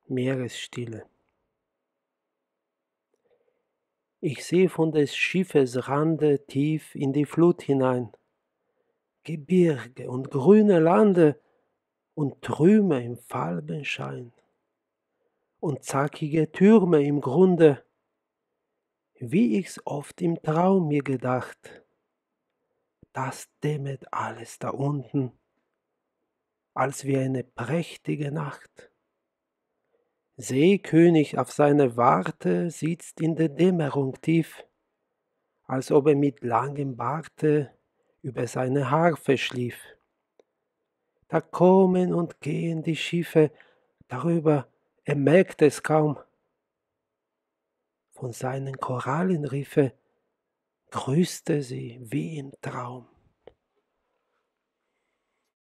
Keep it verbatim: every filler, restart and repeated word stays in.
Meeresstille. Ich sehe von des Schiffes Rande tief in die Flut hinein, Gebirge und grüne Lande und Trüme im Farbenschein und zackige Türme im Grunde, wie ich's oft im Traum mir gedacht. Das dämmert alles da unten, als wie eine prächtige Nacht. Seekönig auf seiner Warte sitzt in der Dämmerung tief, als ob er mit langem Barte über seine Harfe schlief. Da kommen und gehen die Schiffe, darüber er merkt es kaum. Von seinen Korallenriffe grüßte sie wie im Traum.